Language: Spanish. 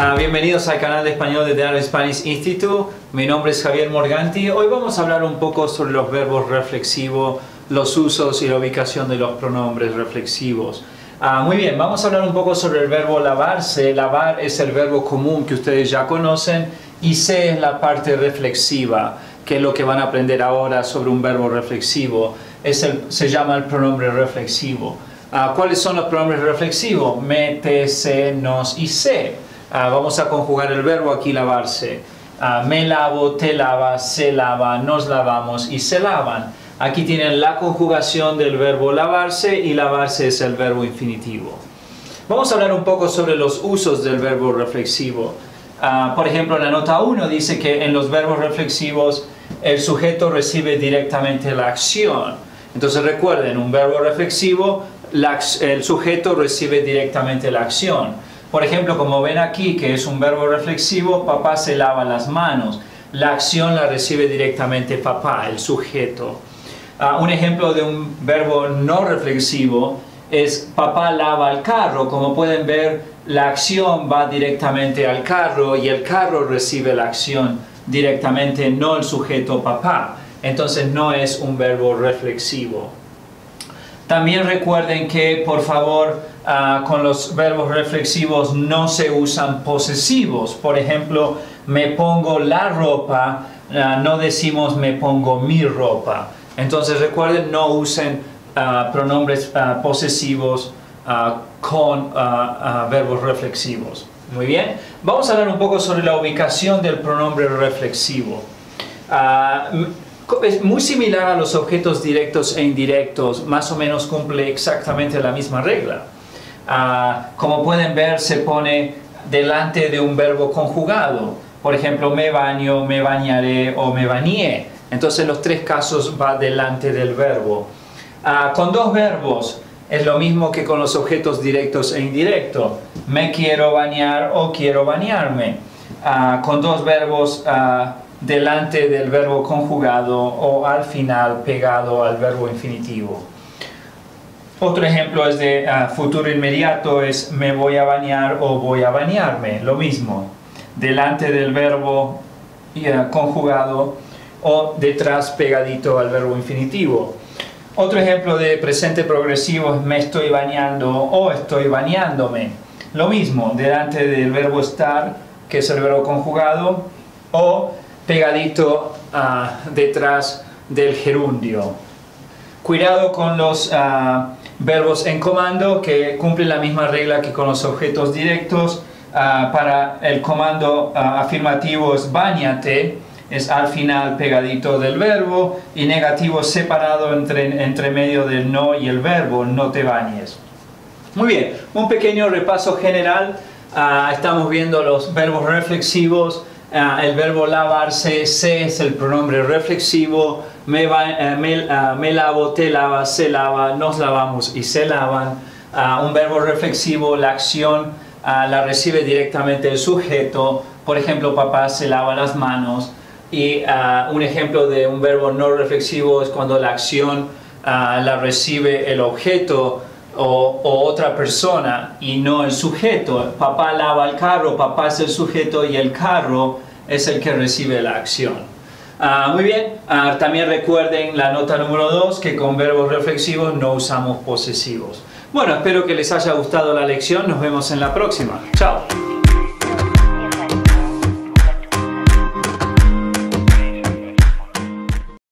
Bienvenidos al canal de español de The Spanish Institute. Mi nombre es Javier Morganti. Hoy vamos a hablar un poco sobre los verbos reflexivos, los usos y la ubicación de los pronombres reflexivos. Muy bien, vamos a hablar un poco sobre el verbo lavarse. Lavar es el verbo común que ustedes ya conocen y se es la parte reflexiva, que es lo que van a aprender ahora sobre un verbo reflexivo. Se llama el pronombre reflexivo. ¿Cuáles son los pronombres reflexivos? Me, te, se, nos y se. Vamos a conjugar el verbo aquí, lavarse. Me lavo, te lavas, se lava, nos lavamos y se lavan. Aquí tienen la conjugación del verbo lavarse y lavarse es el verbo infinitivo. Vamos a hablar un poco sobre los usos del verbo reflexivo. Por ejemplo, la nota 1 dice que en los verbos reflexivos el sujeto recibe directamente la acción. Entonces recuerden, un verbo reflexivo, el sujeto recibe directamente la acción. Por ejemplo, como ven aquí, que es un verbo reflexivo, papá se lava las manos. La acción la recibe directamente papá, el sujeto. Un ejemplo de un verbo no reflexivo es papá lava el carro. Como pueden ver, la acción va directamente al carro y el carro recibe la acción directamente, no el sujeto papá. Entonces no es un verbo reflexivo. También recuerden que, por favor, con los verbos reflexivos no se usan posesivos. Por ejemplo, me pongo la ropa, no decimos me pongo mi ropa. Entonces recuerden, no usen pronombres posesivos con verbos reflexivos. Muy bien, vamos a hablar un poco sobre la ubicación del pronombre reflexivo. Es muy similar a los objetos directos e indirectos, más o menos cumple exactamente la misma regla. Como pueden ver, se pone delante de un verbo conjugado. Por ejemplo, me baño, me bañaré o me bañé. Entonces, en los tres casos va delante del verbo. Con dos verbos es lo mismo que con los objetos directos e indirectos. Me quiero bañar o quiero bañarme. Con dos verbos delante del verbo conjugado o al final pegado al verbo infinitivo. Otro ejemplo es de futuro inmediato, es me voy a bañar o voy a bañarme. Lo mismo, delante del verbo conjugado o detrás pegadito al verbo infinitivo. Otro ejemplo de presente progresivo es me estoy bañando o estoy bañándome. Lo mismo, delante del verbo estar, que es el verbo conjugado, o pegadito detrás del gerundio. Cuidado con los verbos en comando, que cumplen la misma regla que con los objetos directos. Para el comando afirmativo es báñate, es al final pegadito del verbo, y negativo separado entre medio del no y el verbo, no te bañes. Muy bien, un pequeño repaso general. Estamos viendo los verbos reflexivos. El verbo lavarse, se es el pronombre reflexivo. Me lavo, te lavas, se lava, nos lavamos y se lavan. Un verbo reflexivo, la acción la recibe directamente el sujeto. Por ejemplo, papá se lava las manos. Y un ejemplo de un verbo no reflexivo es cuando la acción la recibe el objeto o otra persona y no el sujeto. Papá lava el carro, papá es el sujeto y el carro es el que recibe la acción. Muy bien, también recuerden la nota número 2, que con verbos reflexivos no usamos posesivos. Bueno, espero que les haya gustado la lección, nos vemos en la próxima. Chao.